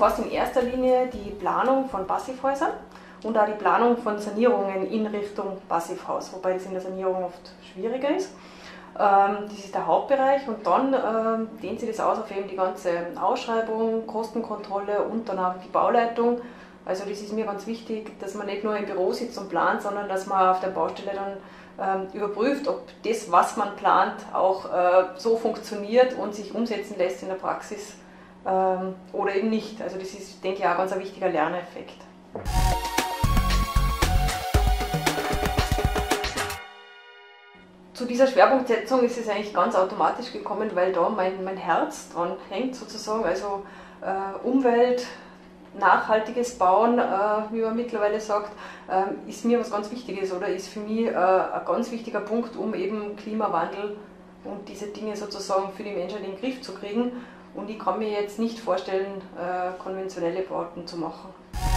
umfasst in erster Linie die Planung von Passivhäusern und auch die Planung von Sanierungen in Richtung Passivhaus, wobei das in der Sanierung oft schwieriger ist. Das ist der Hauptbereich und dann dehnt sich das aus auf eben die ganze Ausschreibung, Kostenkontrolle und dann auch die Bauleitung. Also das ist mir ganz wichtig, dass man nicht nur im Büro sitzt und plant, sondern dass man auf der Baustelle dann überprüft, ob das, was man plant, auch so funktioniert und sich umsetzen lässt in der Praxis oder eben nicht. Also das ist, denke ich, auch ganz ein wichtiger Lerneffekt. Zu dieser Schwerpunktsetzung ist es eigentlich ganz automatisch gekommen, weil da mein Herz dran hängt sozusagen. Also Umwelt, nachhaltiges Bauen, wie man mittlerweile sagt, ist mir was ganz Wichtiges oder ist für mich ein ganz wichtiger Punkt, um eben Klimawandel und diese Dinge sozusagen für die Menschheit in den Griff zu kriegen. Und ich kann mir jetzt nicht vorstellen, konventionelle Bauten zu machen.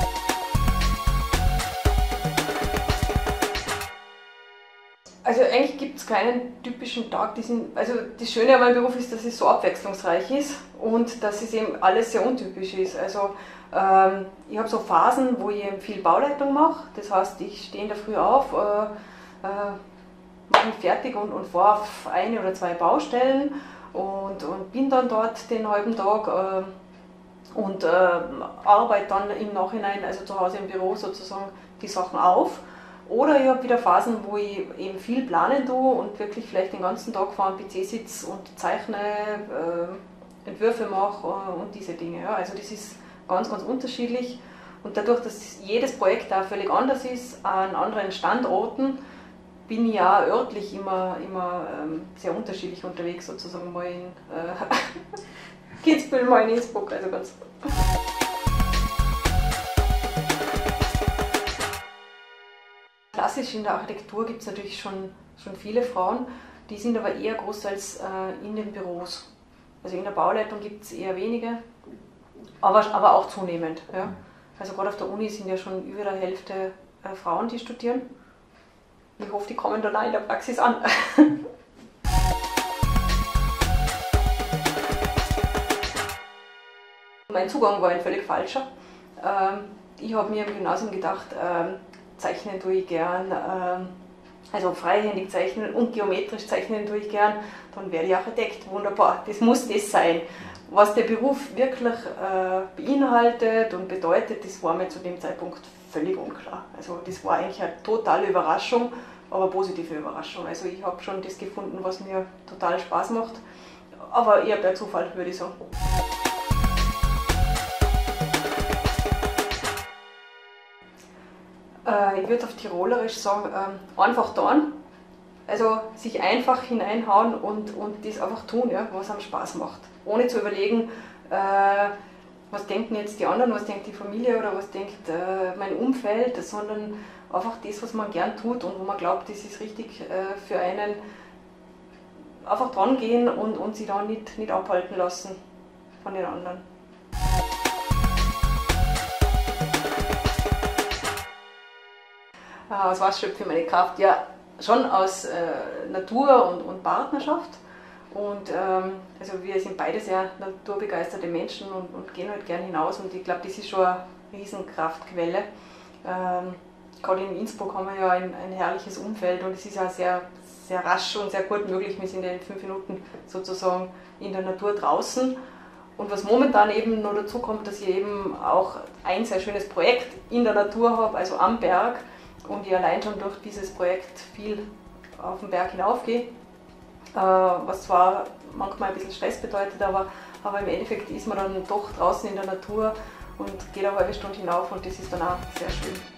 Also eigentlich gibt es keinen typischen Tag. Also das Schöne an meinem Beruf ist, dass es so abwechslungsreich ist und dass es eben alles sehr untypisch ist. Also ich habe so Phasen, wo ich eben viel Bauleitung mache. Das heißt, ich stehe in der Früh auf, mache mich fertig und fahre auf eine oder zwei Baustellen und bin dann dort den halben Tag und arbeite dann im Nachhinein, also zu Hause im Büro sozusagen, die Sachen auf. Oder ich habe wieder Phasen, wo ich eben viel planen tue und wirklich vielleicht den ganzen Tag vor dem PC sitze und zeichne, Entwürfe mache und diese Dinge. Ja. Also das ist ganz, ganz unterschiedlich. Und dadurch, dass jedes Projekt auch völlig anders ist, an anderen Standorten, bin ich ja örtlich immer sehr unterschiedlich unterwegs, sozusagen mal in Kitzbühel, mal in Innsbruck, also ganz. Klassisch in der Architektur gibt es natürlich schon viele Frauen, die sind aber eher großteils in den Büros. Also in der Bauleitung gibt es eher wenige, aber auch zunehmend. Ja. Also gerade auf der Uni sind ja schon über der Hälfte Frauen, die studieren. Ich hoffe, die kommen dann auch in der Praxis an. Mein Zugang war ein völlig falscher. Ich habe mir im Gymnasium gedacht, zeichnen tue ich gern, also freihändig zeichnen und geometrisch zeichnen tue ich gern, dann werde ich Architekt, wunderbar, das muss das sein. Was der Beruf wirklich beinhaltet und bedeutet, das war mir zu dem Zeitpunkt völlig unklar. Also das war eigentlich eine totale Überraschung, aber positive Überraschung. Also ich habe schon das gefunden, was mir total Spaß macht, aber eher per Zufall, würde ich sagen. Ich würde auf Tirolerisch sagen, einfach tun, also sich einfach hineinhauen und das einfach tun, ja, was einem Spaß macht. Ohne zu überlegen, was denken jetzt die anderen, was denkt die Familie oder was denkt mein Umfeld, sondern einfach das, was man gern tut und wo man glaubt, das ist richtig für einen, einfach dran gehen und sich da nicht abhalten lassen von den anderen. Aus was schöpfe ich meine Kraft? Ja, schon aus Natur und Partnerschaft. Und also wir sind beide sehr naturbegeisterte Menschen und gehen halt gern hinaus. Und ich glaube, das ist schon eine Riesenkraftquelle. Gerade in Innsbruck haben wir ja ein herrliches Umfeld und es ist auch sehr, sehr rasch und sehr gut möglich. Wir sind ja in 5 Minuten sozusagen in der Natur draußen. Und was momentan eben noch dazu kommt, dass ich eben auch ein sehr schönes Projekt in der Natur habe, also am Berg. Und ich allein schon durch dieses Projekt viel auf den Berg hinaufgehe, was zwar manchmal ein bisschen Stress bedeutet, aber im Endeffekt ist man dann doch draußen in der Natur und geht eine halbe Stunde hinauf und das ist dann auch sehr schön.